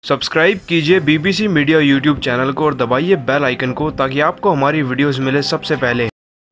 Subscribe कीजिए BBC media YouTube channel को और दबाइए बेल आइकन को ताकि आपको हमारी वीडियोस मिले सबसे पहले।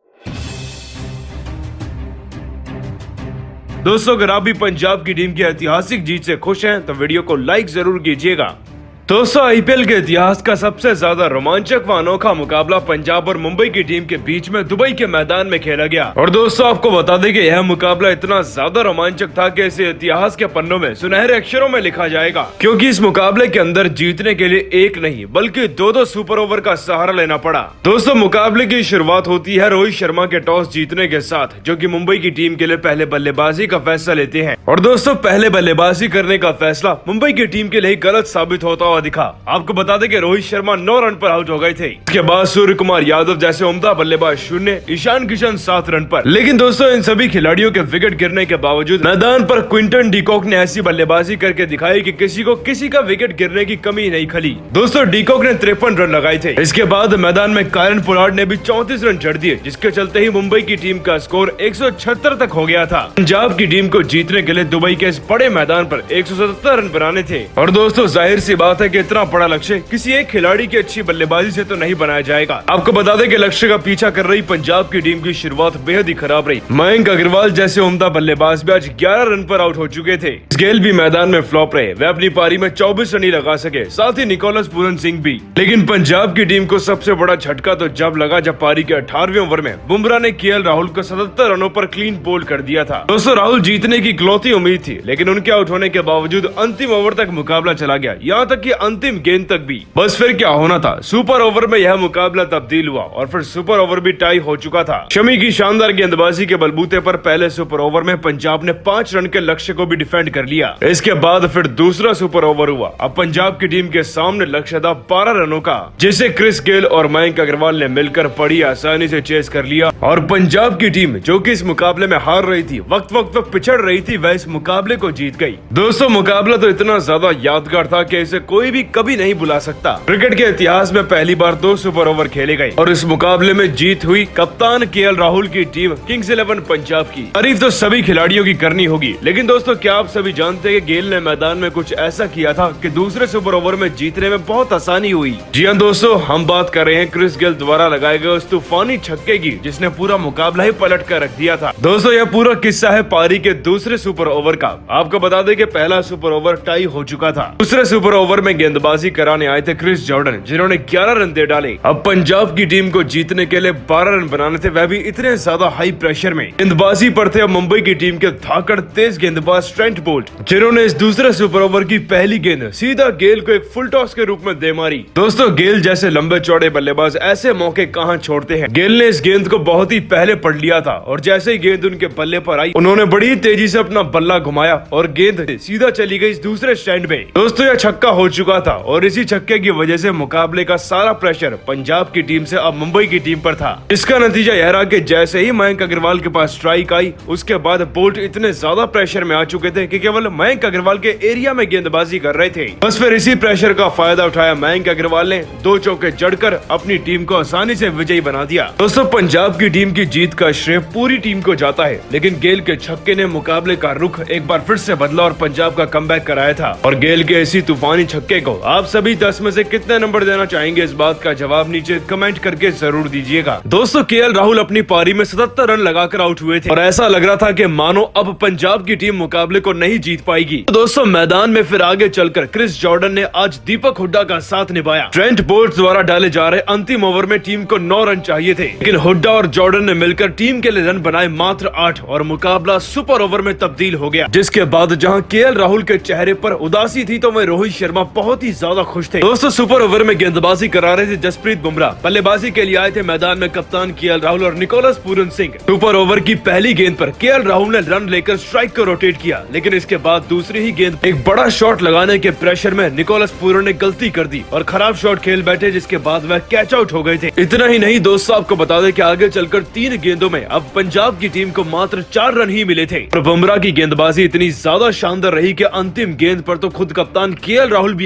दोस्तों, अगर आप भी पंजाब की टीम की ऐतिहासिक जीत से खुश हैं तो वीडियो को लाइक जरूर कीजिएगा। दोस्तों, आईपीएल के इतिहास का सबसे ज्यादा रोमांचक व अनोखा मुकाबला पंजाब और मुंबई की टीम के बीच में दुबई के मैदान में खेला गया। और दोस्तों, आपको बता दें कि यह मुकाबला इतना ज्यादा रोमांचक था कि इसे इतिहास के पन्नों में सुनहरे अक्षरों में लिखा जाएगा, क्योंकि इस मुकाबले के अंदर जीतने के लिए एक नहीं बल्कि दो सुपर ओवर का सहारा लेना पड़ा। दोस्तों, मुकाबले की शुरुआत होती है रोहित शर्मा के टॉस जीतने के साथ, जो कि मुंबई की टीम के लिए पहले बल्लेबाजी का फैसला लेते हैं। और दोस्तों, पहले बल्लेबाजी करने का फैसला मुंबई की टीम के लिए गलत साबित होता हुआ दिखा। आपको बता दें कि रोहित शर्मा 9 रन पर आउट हो गए थे। इसके बाद सूर्य कुमार यादव जैसे उम्दा बल्लेबाज 0, ईशान किशन 7 रन पर। लेकिन दोस्तों, इन सभी खिलाड़ियों के विकेट गिरने के बावजूद मैदान पर क्विंटन डीकॉक ने ऐसी बल्लेबाजी करके दिखाई कि किसी का विकेट गिरने की कमी नहीं खली। दोस्तों, डीकॉक ने 53 रन लगाए थे। इसके बाद मैदान में कायरन पोलार्ड ने भी 34 रन जड़ दिए, जिसके चलते ही मुंबई की टीम का स्कोर 176 तक हो गया था। पंजाब की टीम को जीतने के लिए दुबई के इस बड़े मैदान पर 177 रन बनाने थे। और दोस्तों, जाहिर सी बात है कि इतना बड़ा लक्ष्य किसी एक खिलाड़ी की अच्छी बल्लेबाजी से तो नहीं बनाया जाएगा। आपको बता दें कि लक्ष्य का पीछा कर रही पंजाब की टीम की शुरुआत बेहद ही खराब रही। मयंक अग्रवाल जैसे उम्दा बल्लेबाज भी आज 11 रन पर आउट हो चुके थे। गेल भी मैदान में फ्लॉप रहे, वे अपनी पारी में 24 रन ही लगा सके, साथ ही निकोलस पूरन सिंह भी। लेकिन पंजाब की टीम को सबसे बड़ा झटका तो जब लगा जब पारी के 18वें ओवर में बुमराह ने केएल राहुल को 77 रनों पर क्लीन बोल्ड कर दिया था। दोस्तों, राहुल जीतने की इकलौती उम्मीद थी, लेकिन उनके आउट होने के बावजूद अंतिम ओवर तक मुकाबला चला गया, यहाँ तक कि अंतिम गेंद तक भी। बस फिर क्या होना था, सुपर ओवर में यह मुकाबला तब्दील हुआ और फिर सुपर ओवर भी टाई हो चुका था। शमी की शानदार गेंदबाजी के बलबूते पर पहले सुपर ओवर में पंजाब ने 5 रन के लक्ष्य को भी डिफेंड कर लिया। इसके बाद फिर दूसरा सुपर ओवर हुआ। अब पंजाब की टीम के सामने लक्ष्य था 12 रनों का, जिसे क्रिस गेल और मयंक अग्रवाल ने मिलकर बड़ी आसानी से चेस कर लिया। और पंजाब की टीम, जो कि इस मुकाबले में हार रही थी, वक्त वक्त पर पिछड़ रही थी, वह इस मुकाबले को जीत गई। दोस्तों, मुकाबला तो इतना ज्यादा यादगार था कि इसे कोई भी कभी नहीं भुला सकता। क्रिकेट के इतिहास में पहली बार 2 सुपर ओवर खेले गए और इस मुकाबले में जीत हुई कप्तान केएल राहुल की टीम किंग्स 11 पंजाब की। तारीफ तो सभी खिलाड़ियों की करनी होगी, लेकिन दोस्तों, क्या आप सभी जानते हैं कि गेल ने मैदान में कुछ ऐसा किया था कि दूसरे सुपर ओवर में जीतने में बहुत आसानी हुई। जी हाँ दोस्तों, हम बात कर रहे हैं क्रिस गेल द्वारा लगाए गए उस तूफानी छक्के की, जिसने पूरा मुकाबला ही पलट कर रख दिया था। दोस्तों, यह पूरा किस्सा है पारी के दूसरे सुपर ओवर का। आपको बता दें कि पहला सुपर ओवर टाई हो चुका था। दूसरे सुपर ओवर में गेंदबाजी कराने आए थे क्रिस जॉर्डन, जिन्होंने 11 रन दे डाले। अब पंजाब की टीम को जीतने के लिए 12 रन बनाने थे, वह भी इतने ज्यादा हाई प्रेशर में। गेंदबाजी पर थे अब मुंबई की टीम के धाकड़ तेज गेंदबाज ट्रेंट बोल्ट, जिन्होंने इस दूसरे सुपर ओवर की पहली गेंद सीधा गेल को एक फुल टॉस के रूप में दे मारी। दोस्तों, गेल जैसे लंबे चौड़े बल्लेबाज ऐसे मौके कहां छोड़ते हैं। गेल ने इस गेंद को बहुत ही पहले पढ़ लिया था और जैसे ही गेंद उनके बल्ले पर आई, उन्होंने बड़ी तेजी से अपना बल्ला घुमाया और गेंद सीधा चली गई इस दूसरे स्टैंड में। दोस्तों, यह छक्का हो चुका था और इसी छक्के की वजह से मुकाबले का सारा प्रेशर पंजाब की टीम से अब मुंबई की टीम पर था। इसका नतीजा यह रहा कि जैसे ही मयंक अग्रवाल के पास स्ट्राइक आई, उसके बाद बोल्ट इतने ज्यादा प्रेशर में आ चुके थे कि केवल मयंक अग्रवाल के एरिया में गेंदबाजी कर रहे थे। बस फिर इसी प्रेशर का फायदा उठाया मयंक अग्रवाल ने 2 चौके जड़कर अपनी टीम को आसानी से विजयी बना दिया। दोस्तों, पंजाब की टीम की जीत का श्रेय पूरी टीम को जाता है, लेकिन गेल के छक्के ने मुकाबले का रुख एक बार फिर से बदला और पंजाब का कमबैक कराया था। और गेल के इसी तूफानी छक्के को आप सभी 10 में से कितने नंबर देना चाहेंगे, इस बात का जवाब नीचे कमेंट करके जरूर दीजिएगा। दोस्तों, केएल राहुल अपनी पारी में 77 रन लगाकर आउट हुए थे और ऐसा लग रहा था कि मानो अब पंजाब की टीम मुकाबले को नहीं जीत पाएगी। तो दोस्तों, मैदान में फिर आगे चलकर क्रिस जॉर्डन ने आज दीपक हुड्डा का साथ निभाया। ट्रेंट बोल्ट द्वारा डाले जा रहे अंतिम ओवर में टीम को 9 रन चाहिए थे, लेकिन हुड्डा और जॉर्डन ने मिलकर टीम के लिए रन बनाए मात्र 8 और मुकाबला सुपर ओवर में तब्दील हो गया। जिसके बाद जहां केएल राहुल के चेहरे पर उदासी थी, तो वहीं रोहित शर्मा बहुत ही ज्यादा खुश थे। दोस्तों, सुपर ओवर में गेंदबाजी करा रहे थे जसप्रीत बुमराह, बल्लेबाजी के लिए आए थे मैदान में कप्तान केएल राहुल और Nicholas Pooran Singh. Super over की पहली गेंद पर केएल राहुल ने रन लेकर स्ट्राइक को रोटेट किया, लेकिन इसके बाद दूसरी ही गेंद एक बड़ा शॉट लगाने के प्रेशर में निकोलस पूरन ने गलती कर दी और खराब शॉट खेल बैठे, जिसके बाद वह कैच आउट हो गए थे। इतना ही नहीं दोस्तों, आपको बता दें कि आगे चलकर 3 गेंदों में अब पंजाब की टीम को मात्र 4 रन ही मिले थे और बुमराह की गेंदबाजी इतनी ज्यादा शानदार रही कि अंतिम गेंद पर तो खुद कप्तान केएल राहुल भी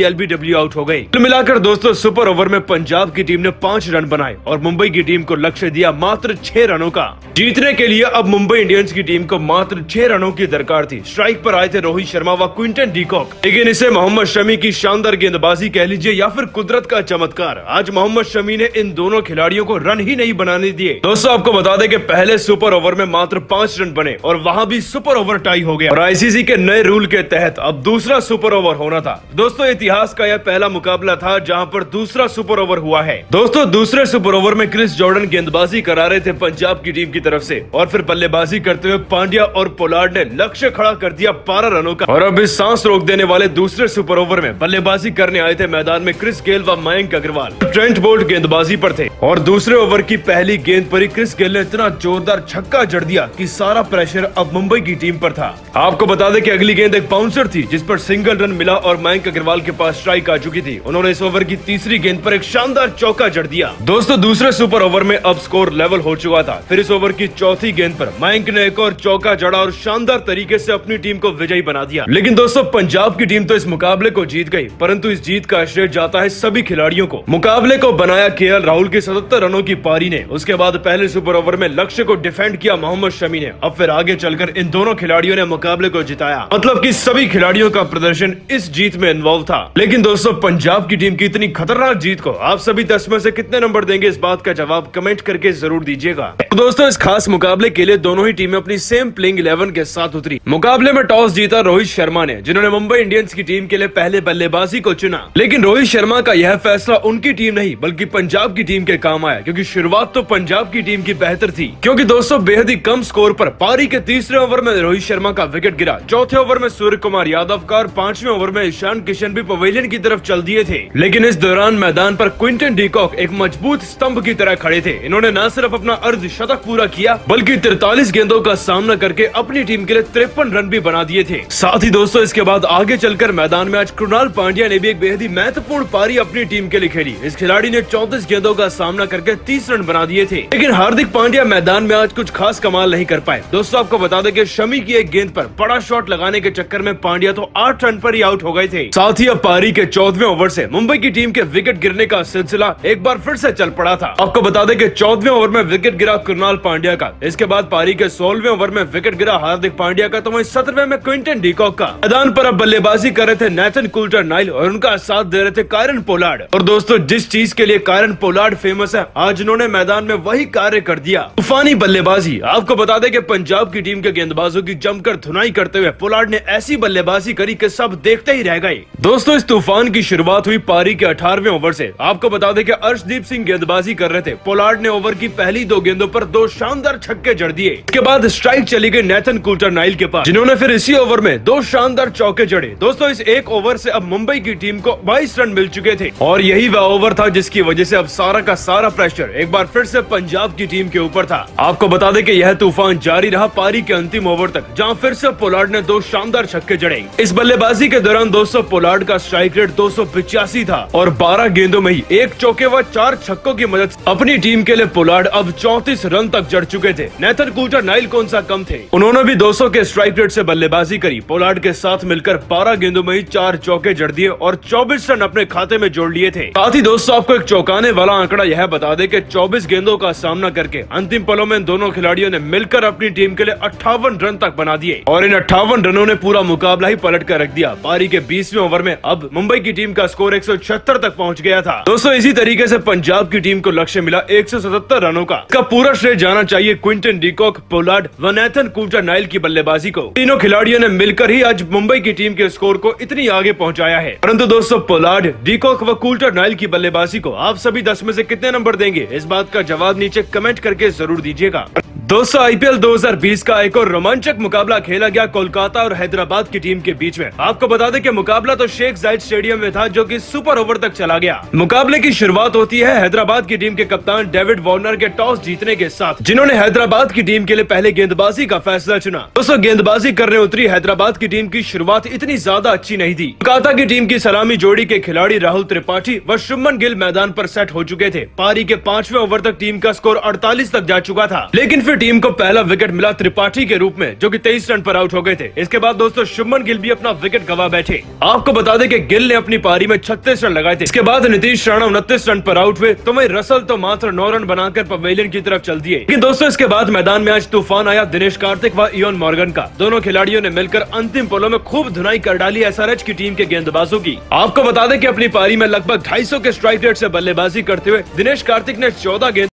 एलबीडब्ल्यू आउट हो गई। तो मिलाकर दोस्तों सुपर ओवर में पंजाब की टीम ने 5 रन बनाए और मुंबई की टीम को लक्ष्य दिया मात्र 6 रनों का। जीतने के लिए अब मुंबई इंडियंस की टीम को मात्र 6 रनों की दरकार थी। स्ट्राइक पर आए थे रोहित शर्मा व क्विंटन डी कॉक, लेकिन इसे मोहम्मद शमी की शानदार गेंदबाजी कह लीजिए या फिर कुदरत का चमत्कार, आज मोहम्मद शमी ने इन दोनों खिलाड़ियों को रन ही नहीं बनाने दिए। दोस्तों आपको बता दें कि पहले सुपर ओवर में मात्र 5 रन बने और वहां भी सुपर ओवर टाई हो गया और आईसीसी के नए रूल के तहत अब दूसरा सुपर ओवर होना था। दोस्तों इतिहास का यह पहला मुकाबला था जहां पर दूसरा सुपर ओवर हुआ है। दोस्तों दूसरे सुपर ओवर में क्रिस जॉर्डन गेंदबाजी करा रहे थे पंजाब की टीम की तरफ से और फिर बल्लेबाजी करते हुए पांड्या और पोलार्ड ने लक्ष्य खड़ा कर दिया 12 रनों का। और अब इस सांस रोक देने वाले दूसरे सुपर ओवर में बल्लेबाजी करने आए थे मैदान में क्रिस गेल व मयंक अग्रवाल। ट्रेंट बोल्ट गेंदबाजी पर थे और दूसरे ओवर की पहली गेंद पर ही क्रिस गेल ने इतना जोरदार छक्का जड़ दिया कि सारा प्रेशर अब मुंबई की टीम पर था। आपको बता दें कि अगली गेंद एक बाउंसर थी जिस पर सिंगल रन मिला और मयंक अग्रवाल के पास स्ट्राइक आ चुकी थी। उन्होंने इस ओवर की तीसरी गेंद पर एक शानदार चौका जड़ दिया। दोस्तों दूसरे सुपर ओवर में अब स्कोर लेवल हो चुका था। फिर इस ओवर की चौथी गेंद पर मयंक ने एक और चौका जड़ा और शानदार तरीके से अपनी टीम को विजयी बना दिया। लेकिन दोस्तों पंजाब की टीम तो इस मुकाबले को जीत गई, परंतु इस जीत का श्रेय जाता है सभी खिलाड़ियों को। मुकाबले को बनाया केएल राहुल की 77 रनों की पारी ने। उसके बाद पहले सुपर ओवर में लक्ष्य को डिफेंड किया मोहम्मद शमी ने। अब फिर आगे चलकर इन दोनों खिलाड़ियों ने मुकाबले को जिताया। मतलब कि सभी खिलाड़ियों का प्रदर्शन इस जीत में इन्वॉल्व था। लेकिन दोस्तों पंजाब की टीम की इतनी खतरनाक जीत को आप सभी 10 में से कितने नंबर देंगे, इस बात का जवाब कमेंट करके जरूर दीजिएगा। तो दोस्तों इस खास मुकाबले के लिए दोनों ही टीमें अपनी सेम प्लेइंग 11 के साथ उतरी। मुकाबले में टॉस जीता रोहित शर्मा ने, जिन्होंने मुंबई इंडियंस की टीम के लिए पहले बल्लेबाजी को चुना। लेकिन रोहित शर्मा का यह फैसला उनकी टीम नहीं बल्कि पंजाब की टीम के काम आया, क्योंकि शुरुआत तो पंजाब की टीम की बेहतर थी। क्योंकि दोस्तों बेहद ही कम स्कोर पर पारी के तीसरे ओवर में रोहित शर्मा का विकेट गिरा। चौथे ओवर में सूर्य कुमार यादव का और 5वें ओवर में ईशान किशन भी पवेलियन की तरफ चल दिए थे। लेकिन इस दौरान मैदान पर क्विंटन डी कॉक एक मजबूत स्तंभ की तरह खड़े थे। इन्होंने न सिर्फ अपना अर्धशतक पूरा किया बल्कि 43 गेंदों का सामना करके अपनी टीम के लिए 53 रन भी बना दिए थे। साथ ही दोस्तों इसके बाद आगे चलकर मैदान में आज कृणाल पांड्या ने भी एक बेहद ही महत्वपूर्ण पारी अपनी टीम के लिए खेली। इस खिलाड़ी ने 34 गेंदों का सामना करके 30 रन बना दिए थे। लेकिन हार्दिक पांड्या मैदान में आज कुछ खास कमाल नहीं कर पाए। दोस्तों आपको बता दें कि शमी की एक गेंद पर बड़ा शॉट लगाने के चक्कर में पांड्या तो 8 रन पर ही आउट हो गए थे। साथ ही अब पारी के 14वें ओवर से मुंबई की टीम के विकेट गिरने का सिलसिला एक बार फिर से चल पड़ा था। आपको बता दें कि 14वें ओवर में विकेट गिरा कृणाल पांड्या का। इसके बाद पारी के 16वें ओवर में विकेट गिरा हार्दिक पांड्या का, तो वहीं 17वें में क्विंटन डी कॉक का। मैदान पर अब बल्लेबाजी कर रहे थे नेथन कुल्टर-नाइल और उनका साथ दे रहे थे कायरन पोलार्ड। और दोस्तों जिस चीज के लिए कायरन पोलार्ड फेमस है, आज उन्होंने मैदान में वही कार्य कर दिया। तूफानी बल्लेबाजी। आपको बता दें कि पंजाब की टीम के गेंदबाजों की जमकर धुनाई करते हुए पोलार्ड ने ऐसी बल्लेबाजी करी कि सब देखते ही रह गए। दोस्तों इस तूफान की शुरुआत हुई पारी के 18वें ओवर से। आपको बता दें कि अर्शदीप सिंह गेंदबाजी कर रहे थे। पोलार्ड ने ओवर की पहली 2 गेंदों पर 2 शानदार छक्के जड़ दिए। इसके बाद स्ट्राइक चली गई नेथन कुल्टर-नाइल के पास, जिन्होंने फिर इसी ओवर में 2 शानदार चौके जड़े। दोस्तों इस एक ओवर से अब मुंबई की टीम को 22 रन मिल चुके थे और यही वह ओवर था जिसकी वजह से अब सारा का सारा प्रेशर एक बार फिर से पंजाब की टीम के ऊपर था। आपको बता दें कि यह तूफान जारी रहा पारी के अंतिम ओवर तक, जहां फिर से पोलार्ड ने 2 शानदार छक्के जड़े। इस बल्लेबाजी के दौरान दोस्तों पोलार्ड का स्ट्राइक रेट 285 था और 12 गेंदों में ही 1 चौके व 4 छक्कों की मदद से अपनी टीम के लिए पोलार्ड अब 34 रन तक जड़ चुके थे। नेथन कुल्टर-नाइल कौन सा कम थे, उन्होंने भी 200 के स्ट्राइक रेट से बल्लेबाजी करी। पोलार्ड के साथ मिलकर 12 गेंदों में ही 4 चौके जड़ दिए और 24 रन अपने खाते में जोड़ लिए थे। साथ ही दोस्तों आपको एक चौंकाने वाला आंकड़ा यह बता दे कि 24 गेंदों का सामना करके अंतिम पलों में दोनों खिलाड़ियों ने मिलकर अपनी टीम के लिए 58 रन तक बना दिए और इन 58 रनों ने पूरा मुकाबला ही पलट कर रख दिया। पारी के 20वें ओवर में अब मुंबई की टीम का स्कोर 176 तक पहुंच गया था। दोस्तों इसी तरीके से पंजाब की टीम को लक्ष्य मिला 177 रनों का। इसका पूरा श्रेय जाना चाहिए क्विंटन डी कॉक, पोलार्ड व नेथन कुल्टर-नाइल की बल्लेबाजी को। तीनों खिलाड़ियों ने मिलकर ही आज मुंबई की टीम के स्कोर को इतनी आगे पहुंचाया है। परंतु दोस्तों पोलार्ड, डी कॉक व कुल्टर-नाइल की बल्लेबाजी को आप सभी 10 में से कितने नंबर देंगे, इस बात का जवाब नीचे कमेंट करके जरूर दीजिएगा। दोस्तों आईपीएल 2020 का एक और रोमांचक मुकाबला खेला गया कोलकाता और हैदराबाद की टीम के बीच में। आपको बता दें कि मुकाबला तो शेख जायद स्टेडियम में था, जो कि सुपर ओवर तक चला गया। मुकाबले की शुरुआत होती है हैदराबाद की टीम के कप्तान डेविड वार्नर के टॉस जीतने के साथ, जिन्होंने हैदराबाद की टीम के लिए पहले गेंदबाजी का फैसला चुना। दोस्तों गेंदबाजी करने उतरी हैदराबाद की टीम की शुरुआत इतनी ज्यादा अच्छी नहीं थी। कोलकाता की टीम की सलामी जोड़ी के खिलाड़ी राहुल त्रिपाठी व शुभमन गिल मैदान पर सेट हो चुके थे। पारी के 5वें ओवर तक टीम का स्कोर 48 तक जा चुका था, लेकिन फिर टीम को पहला विकेट मिला त्रिपाठी के रूप में, जो कि 23 रन पर आउट हो गए थे। इसके बाद दोस्तों शुभमन गिल भी अपना विकेट गवा बैठे। आपको बता दें कि गिल ने अपनी पारी में 36 रन लगाए थे। इसके बाद नीतीश राणा 29 रन पर आउट हुए, तो वहीं रसल तो मात्र 9 रन बनाकर पवेलियन की तरफ चल दिए। लेकिन दोस्तों इसके बाद मैदान में आज तूफान आया दिनेश कार्तिक व इयोन मॉर्गन का। दोनों खिलाड़ियों ने मिलकर अंतिम पलों में खूब धुनाई कर डाली एसआरएच की टीम के गेंदबाजों की। आपको बता दें कि अपनी पारी में लगभग 250 के स्ट्राइक रेट से बल्लेबाजी करते हुए दिनेश कार्तिक ने 14 गेंद